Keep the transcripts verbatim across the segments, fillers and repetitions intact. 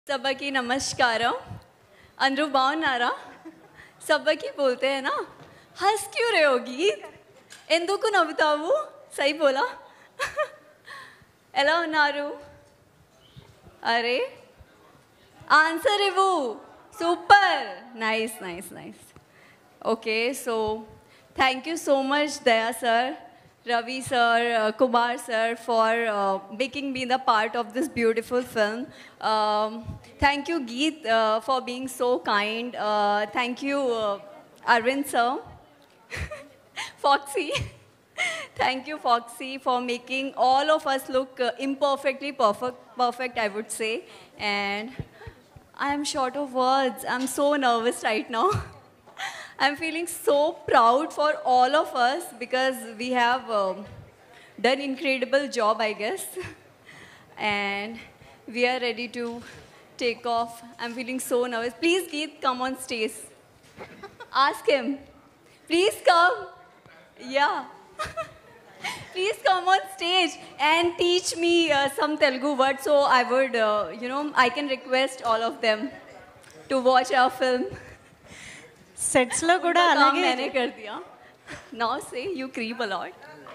सबकी नमस्कारम अंदरू బాగున్నారా सबकी बोलते हैं ना हंस क्यों रहे हो गीत ఎందుకు నవ్వుతావు सही बोला ఎలా ఉన్నారు अरे आंसर ఇవ్వు super nice nice nice okay so thank you so much Daya sir Ravi sir, uh, Kumar sir for uh, making me the part of this beautiful film. Um, thank you Geet uh, for being so kind. Uh, thank you uh, Arvind sir, Foxy. Thank you Foxy for making all of us look uh, imperfectly perfect, perfect I would say. And I am short of words. I'm so nervous right now. I'm feeling so proud for all of us because we have um, done incredible job, I guess. And we are ready to take off. I'm feeling so nervous. Please, Geet, come on stage. Ask him. Please come. Yeah. Please come on stage and teach me uh, some Telugu words so I would, uh, you know, I can request all of them to watch our film. Sets లో కూడా అలాగే मैंने कर दिया now say you creep a lot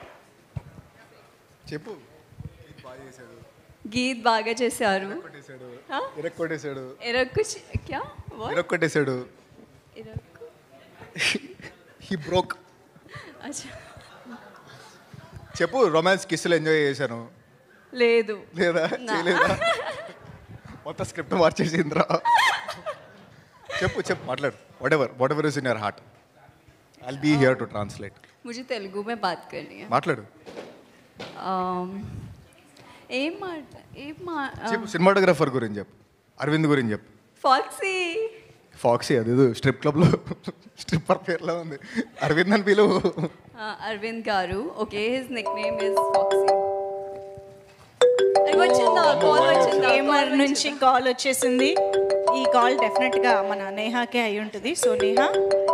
చెప్పు గీత్ బాగా చేశాడు గీత్ బాగా చేశారు కొట్టేశాడు हाँ? ఇరక్కొట్టేశాడు इरक्कु क्या what ఇరక్కొట్టేశాడు इरक्कु హీ బ్రోక్ अच्छा చెప్పు రొమాన్స్ కిస్సులు ఎంజాయ్ చేశాను లేదు లేదా నా. చేయలేదా మొత్తం స్క్రిప్ట్ మార్చేసిందిరా చెప్పు చెప్పు మాట్లాడు whatever whatever is in your heart I'll be here to translate मुझे तेलुगु में बात करनी है మాట్లాడు um, ఏం మాట ఏం మా చెప్పు సినిమాటోగ్రఫర్ గురించి చెప్పు అరవింద్ గురించి చెప్పు ఫాక్సీ ఫాక్సీ అది స్ట్రిప్ క్లబ్లో స్ట్రిప్పర్ పేర్లో ఉంది అరవింద్ అని పిలువు Aravind garu okay his nickname is foxy వచ్చిందా కాల్ వచ్చిందా ఏమర్ నుంచి కాల్ వచ్చేసింది. ఈ కాల్ డెఫినెట్ గా మన నేహాకే అయి ఉంటుంది. So Neha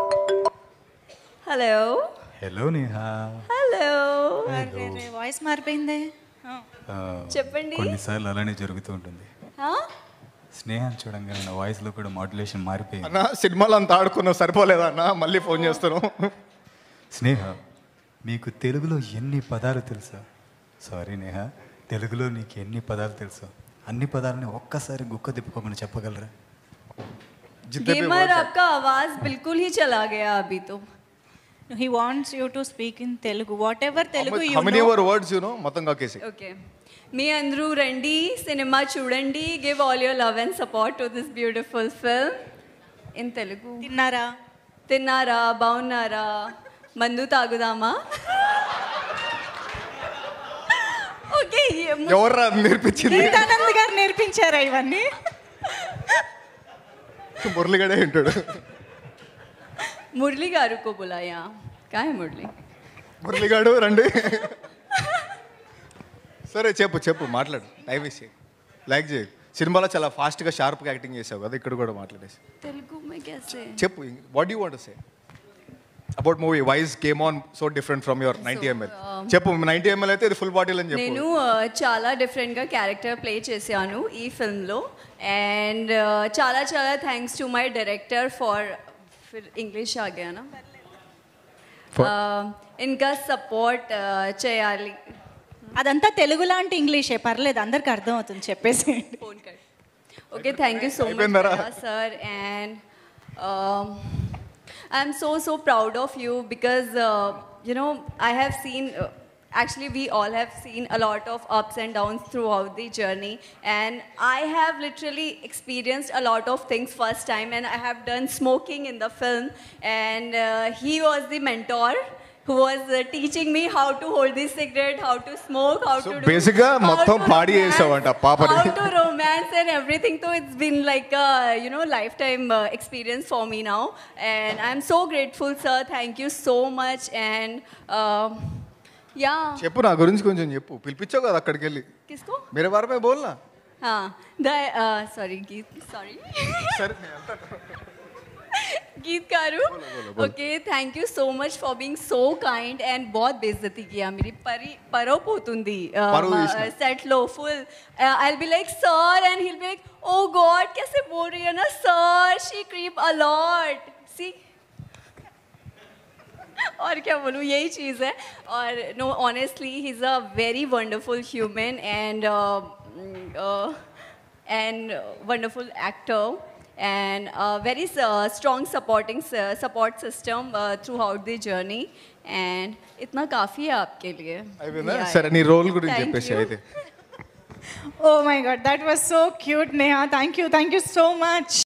hello hello Neha hello voice మారిపోయిందే. ఆ, చెప్పండి. కొన్నిసార్లు అలానే జరుగుతూ ఉంటుంది. Huh? స్నేహం చూడంగానే నా వాయిస్లో కూడా మాడ్యులేషన్ మారిపోయింది. అన్న సినిమాలో అంత ఆడుకున్నావు సరిపోలేదా అన్న మళ్ళీ ఫోన్ చేస్తాను స్నేహ మీకు తెలుగులో ఎన్ని పదాలు తెలుసా? సారీ నేహ, తెలుగులో నీకు ఎన్ని పదాలు తెలుసా? అన్ని పదాలని ఒక్కసారి గుక్క తిప్పుకోమని చెప్పగలరా? जितने भी गेमर words हैं। आपका आवाज बिल्कुल ही चला गया अभी तो he wants you to speak in Telugu whatever Telugu you How many no. were words you know మొత్తం కాకేసి ఓకే మీ అందరూ రండి సినిమా చూడండి give all your love and support to this beautiful film in Telugu తిన్నారా? తిన్నారా బాగున్నారా మందు తాగుదామా ఓకే ఎవర్రా నేర్పించింది గీతానంద్ గారు నేర్పించారా ఇవన్నీ? మురళిగడే ఉంటాడు మురళి గారు को बुलाया क्या है मुरली మురళిగాడు రండి సరే చెప్పు చెప్పు మాట్లాడు టైం వేసి లైక్ చేయి సినిమాలో చాలా ఫాస్ట్గా షార్ప్గా యాక్టింగ్ చేసావు కదా ఇక్కడ కూడా మాట్లాడేసి తెలుగు में कैसे చెప్పు what you want say about movie vice came on so different from your ninety ML చెప్పు నైంటీ ఎంఎల్ అయితే ఇది ఫుల్ బాటిల్ అని చెప్పు నేను uh, చాలా డిఫరెంట్గా క్యారెక్టర్ ప్లే చేశాను ఈ ఫిల్మ్లో అండ్ చాలా చాలా thanks to my director for फिर इंग्लिश आ गया ना uh, इनका सपोर्ट uh, చేయాలి అదంతా తెలుగు లాంటి ఇంగ్లీషే పర్లేదు అందరికి అర్థం అవుతుంది చెప్పేసి. फोन कर okay thank you so much అయిపోయిందరా? Sir and I am so so proud of you because uh, you know I have seen uh, actually we all have seen a lot of ups and downs throughout the journey and I have literally experienced a lot of things first time and I have done smoking in the film and uh, he was the mentor who was uh, teaching me how to hold the cigarette, how to smoke, how So to do basically, how మొత్తం to పాడి romance, చేసావంట పాపని. how to romance and everything. So it's been like a you know lifetime uh, experience for me now and I'm so grateful sir, thank you so much and um, yeah చెప్పు నా గురించి కొంచెం చెప్పు పిలిపించావు కదా అక్కడికి వెళ్ళి किसको मेरे बारे में बोलना हाँ the uh, sorry Geet sorry సరే నేను వెళ్తాను गीत करूं? Okay, thank you so much for being so kind and बहुत बेइज्जती किया मेरी परी परो पोतुंदी परो इसने। सेट लो full. Uh, I'll be like sir and he'll be like oh God कैसे बोल रही है ना sir, she creep a lot. See? और क्या बोलूँ यही चीज़ है और no honestly he's a very wonderful human and uh, uh, and wonderful actor and a very uh, strong supporting uh, support system uh, throughout the journey and इतना काफ़ी है आपके लिए అయిపోయిందా Yeah, సరే నీ రోల్ గురించి Thank చెప్పేసి you. అయితే oh my God that was so cute Neha thank you thank you so much